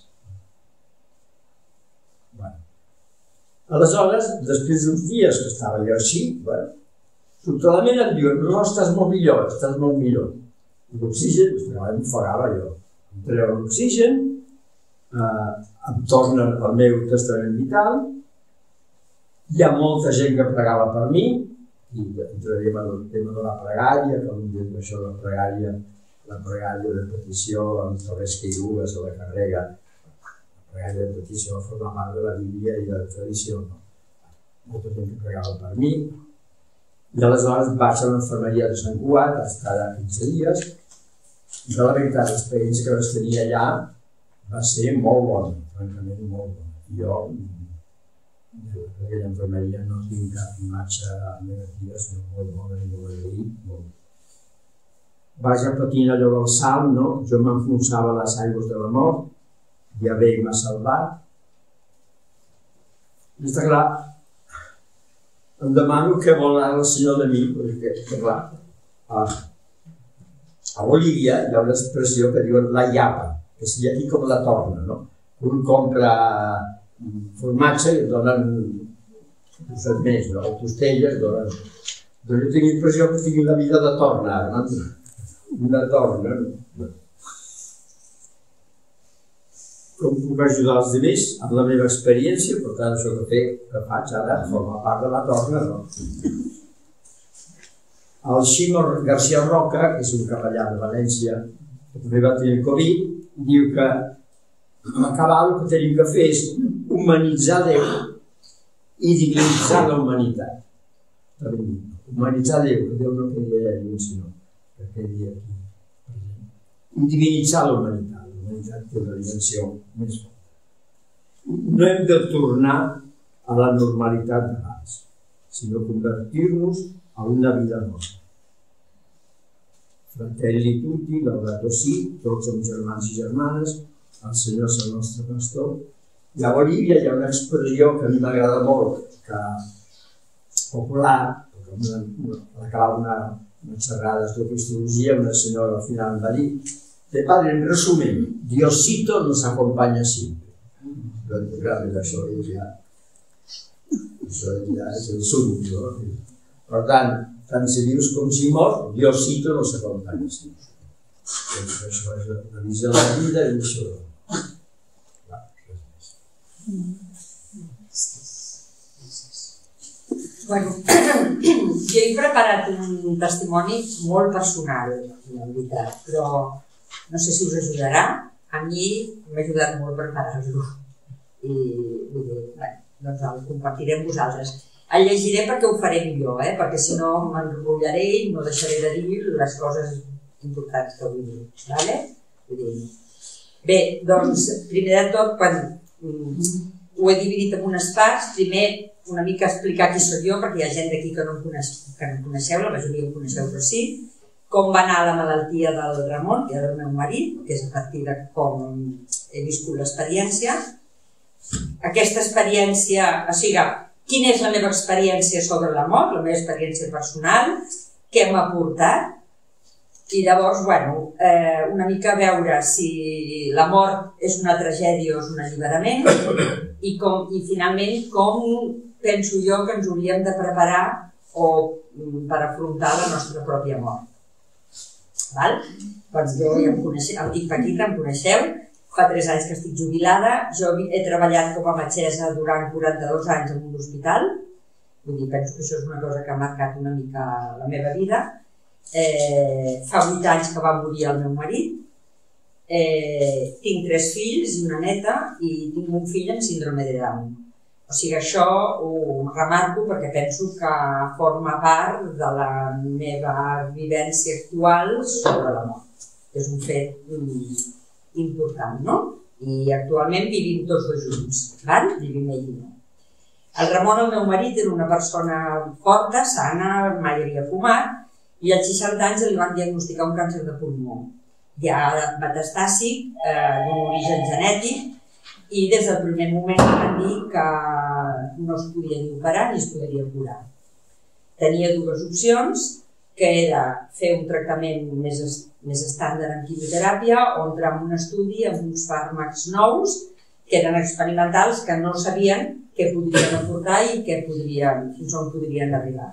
Aleshores, després d'uns dies que estava jo així, bueno, sobtadament em diuen, no, estàs molt millor, estàs molt millor. L'oxigen, em ofegava jo. Em treu l'oxigen, eh, em torna el meu testament vital, hi ha molta gent que pregava per mi, i entraríem en el tema de la pregària, que un dia això de la pregària, la pregària de petició, amb Torres Queirugues a la carrega, la pregària de petició forma part de la Bíblia i de la tradició, no? Molta gent que pregava per mi, i aleshores vaig a l'enfermeria de Sant Cugat, a estar allà quinze dies, i de la veritat, l'experiència que vaig tenir allà va ser molt bona, francament molt bona. Jo, d'aquella enfermeria no tinc cap imatge negativa, sinó molt bona i molt agraït, molt. Vaig repetint allò del Salm, no? Jo m'enfonsava a les aigües de la mort, i a Déu m'ha salvat. I està clar, em demano què vol ara el Senyor de mi, perquè, clar, a, a Bolívia hi ha una expressió que diuen la llapa, que seria aquí com la torna, no? Un compra formatge i et donen uns set més, no? O costelles, donen... Doncs jo tinc l'impressió que tinc la vida de torna, no? Una torna, no? Com puc ajudar els altres amb la meva experiència, per tant, això que, fer, que faig ara forma part de la torna, no? El Ximo García Roca, que és un capellà de València, que també va tenir Covid, diu que a acabar el que tenim que fer és humanitzar Déu i divinitzar la humanitat. Humanitzar Déu, que Déu no quedi allà lluny, sinó que quedi aquí. I divinitzar la humanitat. Té una dimensió més forta. No hem de tornar a la normalitat d'abans, sinó convertir-nos a una vida nova. Fratelli tutti, laudato si, tots som germans i germanes, el Senyor és el nostre pastor. I a Bolívia hi ha una expressió que a mi m'agrada molt, que popular, a l'acabar una, una xerrada de cristologia, una senyora al final em va dir: de padre, en resumen, Diosito nos acompaña siempre. Lo grave de això ja, això ja és el sum, no? Per tant, tant si vius com si mors, jo cito en el segon tall. Això és la visió de la vida i això. Bueno, jo he preparat un testimoni molt personal, en veritat, però no sé si us ajudarà. A mi m'ha ajudat molt preparar-lo. I vull dir, bueno, doncs el compartiré amb vosaltres. El llegiré perquè ho faré millor, eh? Perquè si no m'enrotllaré i no deixaré de dir les coses importants que vull dir. Vale? Vull dir. Bé, doncs, primer de tot, quan ho he dividit en unes parts, primer una mica explicar qui soc jo, perquè hi ha gent d'aquí que no em coneixeu, la majoria em coneixeu, però sí, com va anar la malaltia del Ramon, que era el meu marit, que és a partir de com he viscut l'experiència. Aquesta experiència, o sigui, quina és la meva experiència sobre la mort, la meva experiència personal, què m'ha portat, i llavors, bueno, eh, una mica veure si la mort és una tragèdia o és un alliberament, i, com, i finalment com penso jo que ens hauríem de preparar o, per afrontar la nostra pròpia mort. Val? Doncs jo ja em coneixeu, em dic Paquita, em coneixeu, fa tres anys que estic jubilada, jo he treballat com a metgessa durant quaranta-dos anys en un hospital, vull dir, penso que això és una cosa que ha marcat una mica la meva vida. Eh, fa vuit anys que va morir el meu marit, eh, tinc tres fills i una neta i tinc un fill amb síndrome de Down. O sigui, això ho remarco perquè penso que forma part de la meva vivència actual sobre la mort. És un fet important, no? I actualment vivim tots dos junts, val? Vivim ell i jo. El Ramon, el meu marit, era una persona forta, sana, mai havia fumat, i als seixanta anys li van diagnosticar un càncer de pulmó. Ja metastàsic, eh, d'un origen genètic, i des del primer moment van dir que no es podia ni operar ni es podria curar. Tenia dues opcions, que era fer un tractament més, més estàndard en quimioteràpia o entrar en un estudi amb uns fàrmacs nous que eren experimentals, que no sabien què podrien aportar i què podrien, fins on podrien arribar.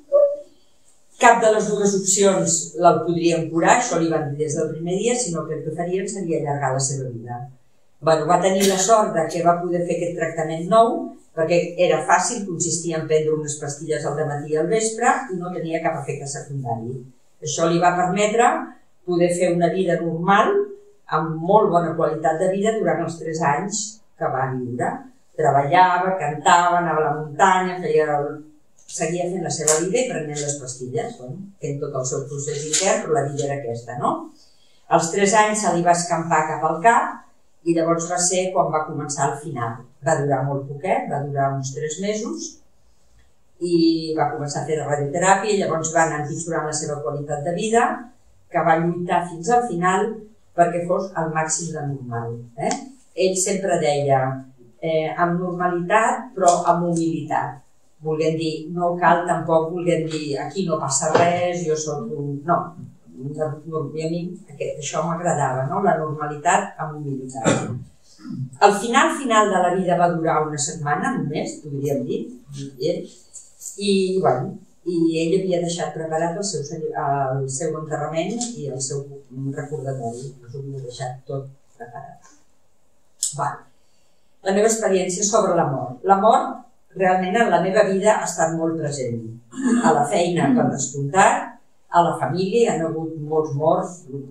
Cap de les dues opcions la podrien curar, això li van dir des del primer dia, sinó que el que farien seria allargar la seva vida. Bueno, va tenir la sort que va poder fer aquest tractament nou, perquè era fàcil, consistia en prendre unes pastilles al dematí i al vespre i no tenia cap efecte secundari. Això li va permetre poder fer una vida normal, amb molt bona qualitat de vida durant els tres anys que va viure. Treballava, cantava, anava a la muntanya, feia... seguia fent la seva vida i prenent les pastilles, bueno, fent tot el seu procés intern, però la vida era aquesta, no? Als tres anys se li va escampar cap al cap i llavors va ser quan va començar el final. Va durar molt poquet, va durar uns tres mesos i va començar a fer la radioteràpia i llavors va anar empitjorant la seva qualitat de vida, que va lluitar fins al final perquè fos el màxim de normal. Eh? Ell sempre deia eh, amb normalitat però amb humilitat. Volguem dir, no cal tampoc volguem dir aquí no passa res, jo soc un... No, a mi això m'agradava, no? La normalitat amb humilitat. El final final de la vida va durar una setmana, només, podríem dir, i, bueno, i ell havia deixat preparat el seu, el seu enterrament i el seu recordatori, ho havia deixat tot preparat. Vale. La meva experiència sobre la mort. La mort realment en la meva vida ha estat molt present. A la feina, per descomptat, a la família hi ha hagut molts morts,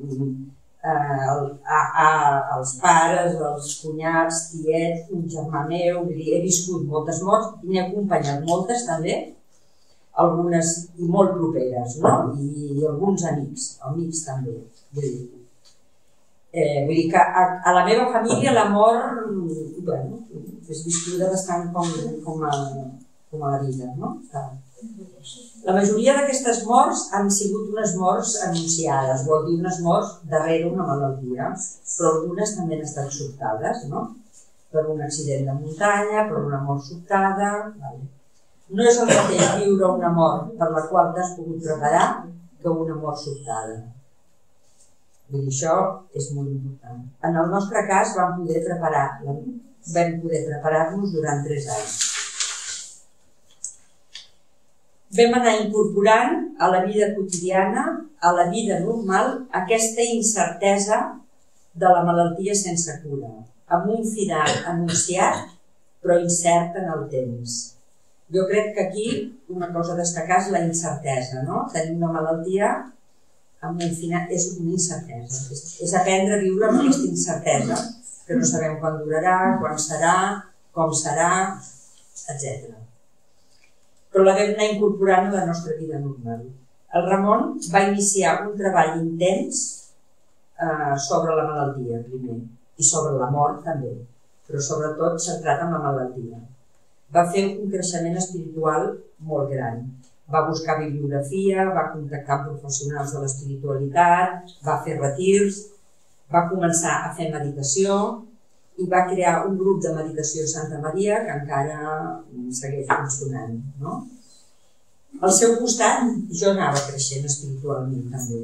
els pares, els cunyats, tiets, un germà meu, he viscut moltes morts i n'he acompanyat moltes també, algunes i molt properes, no? I alguns amics, amics també. Vull dir, eh, vull dir que a, a la meva família la mort, bueno, és viscuda bastant com, com, a, com a la vida, no? La majoria d'aquestes morts han sigut unes morts anunciades, vol dir unes morts darrere una malaltia, però algunes també han estat sobtades, no? Per un accident de muntanya, per una mort sobtada... Vale. No és el mateix viure una mort per la qual t'has pogut preparar que una mort sobtada. Vull dir, això és molt important. En el nostre cas vam poder preparar, vam poder preparar-nos durant tres anys. vam anar incorporant a la vida quotidiana, a la vida normal, aquesta incertesa de la malaltia sense cura, amb un final anunciat però incert en el temps. Jo crec que aquí una cosa a destacar és la incertesa, no? Tenir una malaltia amb un final és una incertesa, és, és aprendre a viure amb aquesta incertesa, que no sabem quan durarà, quan serà, com serà, etcètera. Però la vam anar incorporant a la nostra vida normal. El Ramon va iniciar un treball intens eh, sobre la malaltia, primer, i sobre la mort també, però sobretot centrat en la malaltia. Va fer un creixement espiritual molt gran. Va buscar bibliografia, va contactar amb professionals de l'espiritualitat, va fer retirs, va començar a fer meditació i va crear un grup de meditació a Santa Maria que encara segueix funcionant, no? Al seu costat jo anava creixent espiritualment també.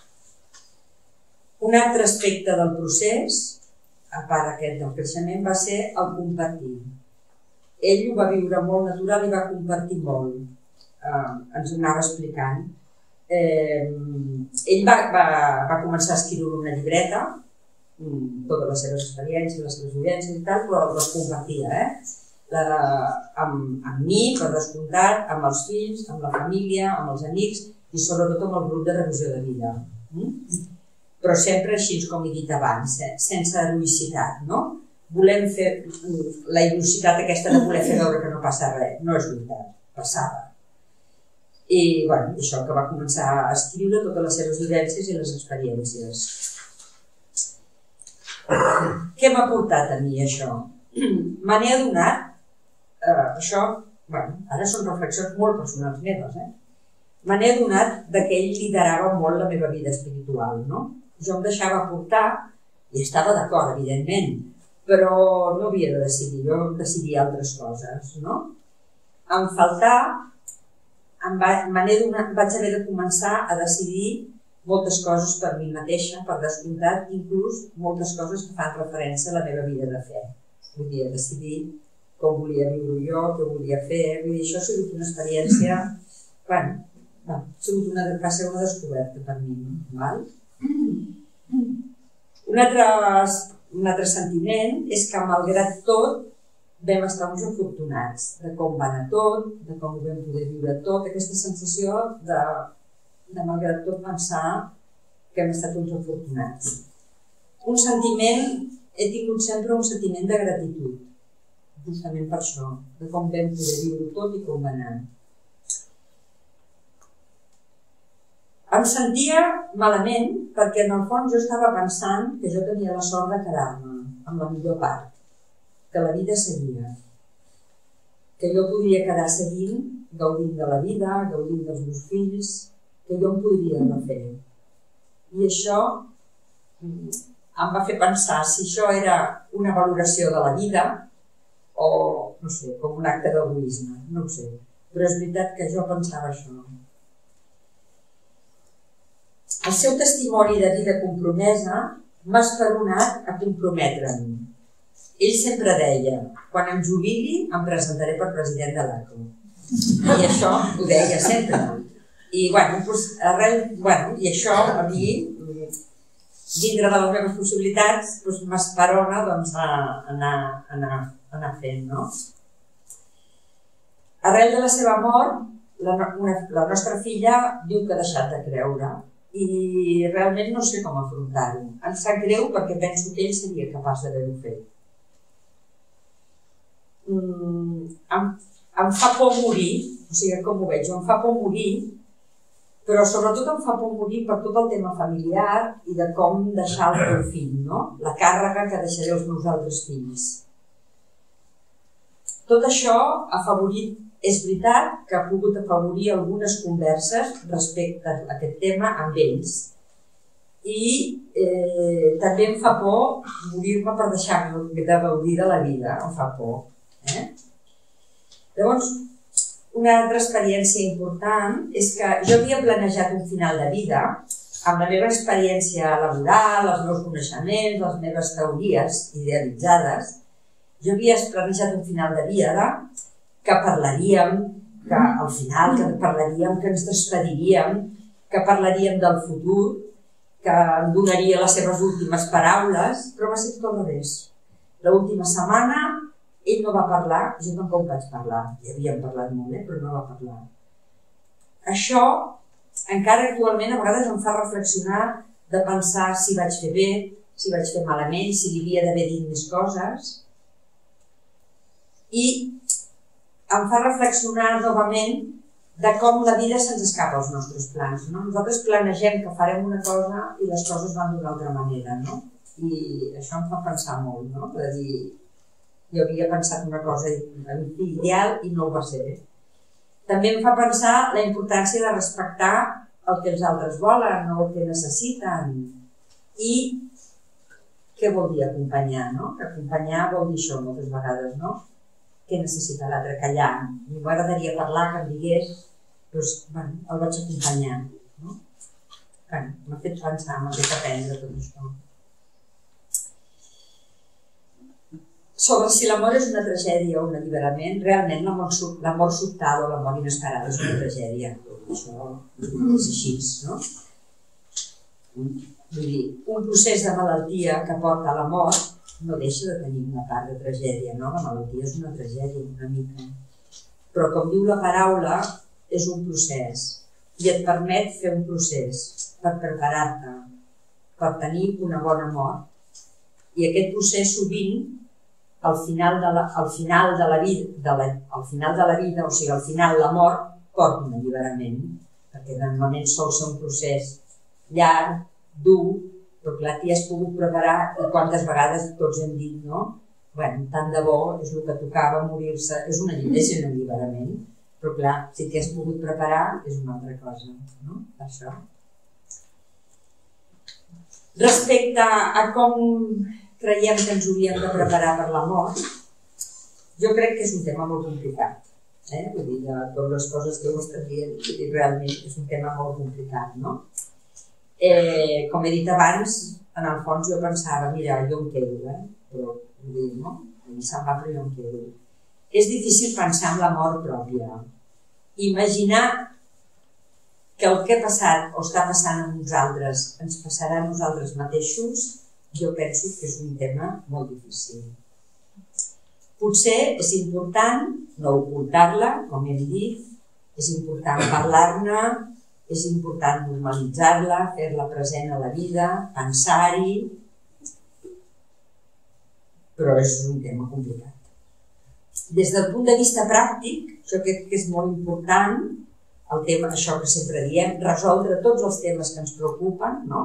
Un altre aspecte del procés, a part aquest del creixement, va ser el compartir. Ell ho va viure molt natural i va compartir molt. Eh, ens ho anava explicant. Eh, ell va, va, va començar a escriure una llibreta, totes les seves experiències, les seves vivències i tal, però les compartia, eh? La, amb, amb mi, per descomptat, amb els fills, amb la família, amb els amics i sobretot amb el grup de revisió de vida. Mm? Però sempre així, com he dit abans, eh? Sense heroïcitat, no? Volem fer la heroïcitat aquesta de voler fer veure que no passa res, no és veritat, passava. I bueno, això que va començar a escriure totes les seves vivències i les experiències. Què m'ha portat a mi això? Me n'he adonat, eh, això, bueno, ara són reflexions molt personals meves, eh? Me n'he adonat que ell liderava molt la meva vida espiritual, no? Jo em deixava portar i estava d'acord, evidentment, però no havia de decidir, jo decidia altres coses, no? Em faltà, em va, me n'he adonat, vaig haver de començar a decidir moltes coses per mi mateixa, per descomptat, inclús moltes coses que fan referència a la meva vida de fe. Podia decidir com volia viure jo, què volia fer, vull dir, això ha sigut una experiència, bueno, ha sigut una, va ser una descoberta per mi, val? Un altre, un altre sentiment és que malgrat tot vam estar uns afortunats, de com va anar tot, de com ho vam poder viure tot, aquesta sensació de de malgrat tot pensar que hem estat uns afortunats. Un sentiment, he tingut sempre un sentiment de gratitud, justament per això, de com vam poder viure tot i com va anar. Em sentia malament perquè en el fons jo estava pensant que jo tenia la sort de quedar-me amb la millor part, que la vida seguia, que jo podria quedar seguint, gaudint de la vida, gaudint dels meus fills, que jo em podria refer. I això em va fer pensar si això era una valoració de la vida o, no sé, com un acte d'egoisme, no ho sé. Però és veritat que jo pensava això. El seu testimoni de vida compromesa m'ha esperonat a comprometre'm. Ell sempre deia, quan em jubili em presentaré per president de l'A C O. I això ho deia sempre. I, bueno, doncs, arrel, bueno, i això a mi, dintre de les meves possibilitats, doncs, m'esperona doncs, a anar, anar, anar fent. No? Arrel de la seva mort, la, una, la nostra filla diu que ha deixat de creure i realment no sé com afrontar-ho. Em sap greu perquè penso que ell seria capaç d'haver-ho fet. Mm, em, em fa por morir, o sigui, com ho veig, em fa por morir, però sobretot em fa por morir per tot el tema familiar i de com deixar el teu fill, no? La càrrega que deixaré als meus altres fills. Tot això ha afavorit, és veritat que ha pogut afavorir algunes converses respecte a aquest tema amb ells. I eh, també em fa por morir-me per deixar-me de gaudir de la vida, em fa por. Eh? Llavors, una altra experiència important és que jo havia planejat un final de vida amb la meva experiència laboral, els meus coneixements, les meves teories idealitzades. Jo havia planejat un final de vida que parlaríem que al final que parlaríem, que ens despediríem, que parlaríem del futur, que em donaria les seves últimes paraules, però va ser tot al revés. L'última setmana ell no va parlar, jo tampoc vaig parlar, ja havíem parlat molt, eh? Però no va parlar. Això, encara actualment, a vegades em fa reflexionar de pensar si vaig fer bé, si vaig fer malament, si li havia d'haver dit més coses. I em fa reflexionar novament de com la vida se'ns escapa als nostres plans. No? Nosaltres planegem que farem una cosa i les coses van d'una altra manera. No? I això em fa pensar molt. No? De dir, jo havia pensat una cosa ideal i no ho va ser bé. També em fa pensar la importància de respectar el que els altres volen o el que necessiten. I què vol dir acompanyar? No? Que acompanyar vol dir això moltes vegades, no? Què necessita l'altre? Callar. M'agradaria parlar, que em digués, doncs, bueno, el vaig acompanyar. No? Bueno, m'ha fet pensar, m'ha fet aprendre tot això. Sobre si l'amor és una tragèdia o un alliberament, realment la mort sobtada o la mort inesperada és una tragèdia. Això és així, no? Vull dir, un procés de malaltia que porta a la mort no deixa de tenir una part de tragèdia, no? La malaltia és una tragèdia, una mica. Però, com diu la paraula, és un procés. I et permet fer un procés per preparar-te, per tenir una bona mort. I aquest procés, sovint, al final de la, al final de la vida, de la, al final de la vida, o sigui, al final la mort, porta un alliberament. Perquè normalment sol ser un procés llarg, dur, però clar, t'hi has pogut preparar i quantes vegades tots hem dit, no? Bueno, tant de bo, és el que tocava morir-se, és un alliberament, però clar, si t'hi has pogut preparar és una altra cosa, no? Per això. Respecte a com creiem que ens hauríem de preparar per la mort, jo crec que és un tema molt complicat. Eh? Vull dir, de totes les coses que heu estat dient, realment és un tema molt complicat, no? Eh, com he dit abans, en el fons jo pensava, mira, jo em quedo, eh? Però, vull dir, no? A mi se'n va, però jo em quedo. És difícil pensar en la mort pròpia. Imaginar que el que ha passat o està passant a nosaltres ens passarà a nosaltres mateixos, jo penso que és un tema molt difícil. Potser és important no ocultar-la, com hem dit, és important parlar-ne, és important normalitzar-la, fer-la present a la vida, pensar-hi, però és un tema complicat. Des del punt de vista pràctic, jo crec que és molt important el tema, això que sempre diem, resoldre tots els temes que ens preocupen, no?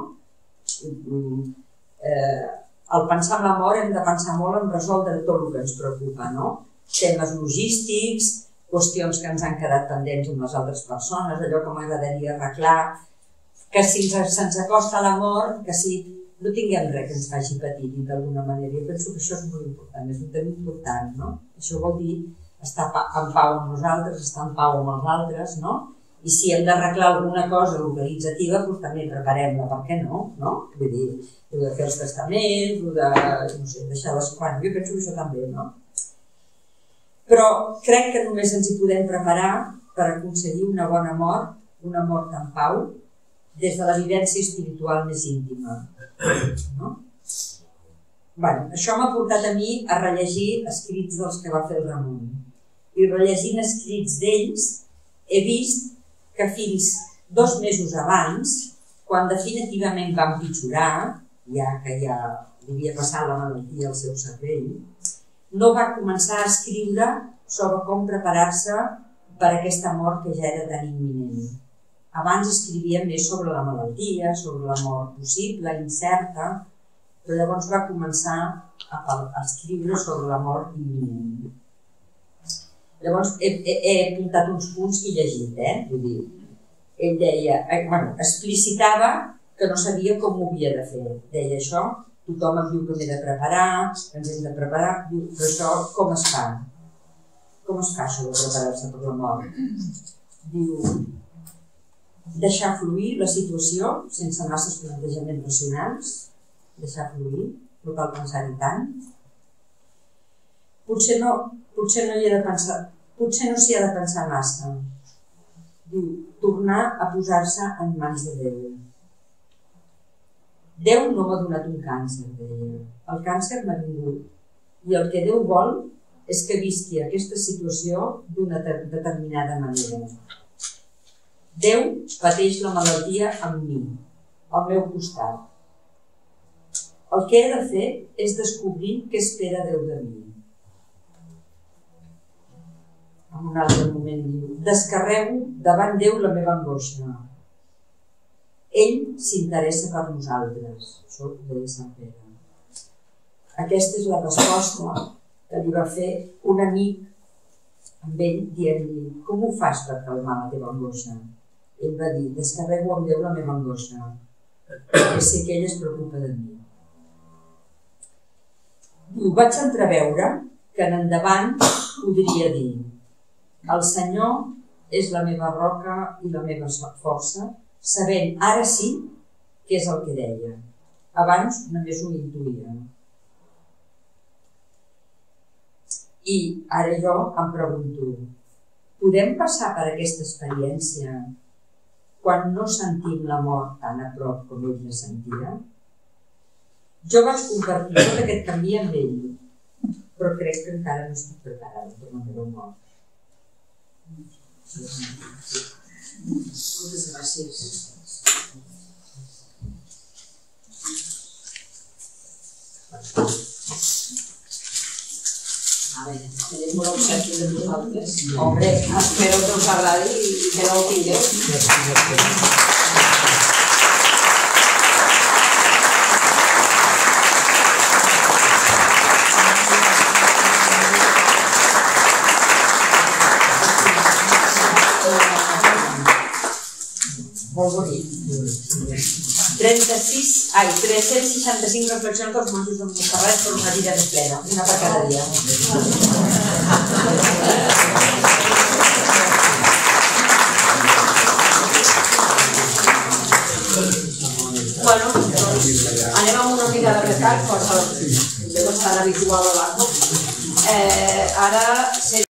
Eh, al pensar en la mort hem de pensar molt en resoldre tot el que ens preocupa, no? Temes logístics, qüestions que ens han quedat pendents amb les altres persones, allò que m'agradaria arreglar, que si se'ns acosta a la mort, que si no tinguem res que ens faci patir d'alguna manera. Jo penso que això és molt important, és un tema important, no? Això vol dir estar en pau amb nosaltres, estar en pau amb els altres, no? I si hem d'arreglar alguna cosa localitzativa, doncs també preparem-la, per què no? Vull dir, heu de fer els testaments, heu de, no sé, deixar les quants, jo penso que això també, no? Però crec que només ens hi podem preparar per aconseguir una bona mort, una mort en pau, des de la vivència espiritual més íntima. No? Bueno, això m'ha portat a mi a rellegir escrits dels que va fer el Ramon. I rellegint escrits d'ells he vist que fins dos mesos abans, quan definitivament va empitjorar, ja que ja li havia passat la malaltia al seu cervell, no va començar a escriure sobre com preparar-se per aquesta mort que ja era tan imminent. Abans escrivia més sobre la malaltia, sobre la mort possible, incerta, però llavors va començar a escriure sobre la mort imminent. Llavors he, he, he apuntat uns punts i llegit, eh? Vull dir, ell deia, bueno, explicitava que no sabia com ho havia de fer. Deia això, tothom em diu que m'he de preparar, que ens hem de preparar, diu, però això com es fa? Com es fa això de preparar-se per la mort? Diu, deixar fluir la situació sense masses plantejaments racionals, deixar fluir, no cal pensar-hi tant. Potser no, potser no hi he de pensar, potser no s'hi ha de pensar massa. Diu, tornar a posar-se en mans de Déu. Déu no m'ha donat un càncer, deia. El càncer m'ha vingut. I el que Déu vol és que visqui aquesta situació d'una determinada manera. Déu pateix la malaltia amb mi, al meu costat. El que he de fer és descobrir què espera Déu de mi. En un altre moment diu, descarrego davant Déu la meva angoixa. Ell s'interessa per nosaltres. Això ho deia Sant Pere. Aquesta és la resposta que li va fer un amic amb ell dient-li, com ho fas per calmar la teva angoixa? Ell va dir, descarrego amb Déu la meva angoixa, perquè sé que ell es preocupa de mi. Diu, vaig entreveure que en endavant podria dir, el Senyor és la meva roca i la meva força, sabent ara sí què és el que deia. Abans només ho intuïa. I ara jo em pregunto, podem passar per aquesta experiència quan no sentim la mort tan a prop com ell la sentia? Jo vaig compartir tot aquest canvi amb ell, però crec que encara no estic preparada per la meva mort. Moltes gràcies. A veure, tenim molt obsequi de vosaltres. Hombre, espero que us agradi i que no ho tingueu. Molt bonic. trenta-sis, ai, tres-cents seixanta-cinc reflexions dels monjos de Montserrat per una vida de plena, una per cada dia. Bueno, doncs anem amb una mica de retard, cosa bastant habitual a l'Arco. Eh, ara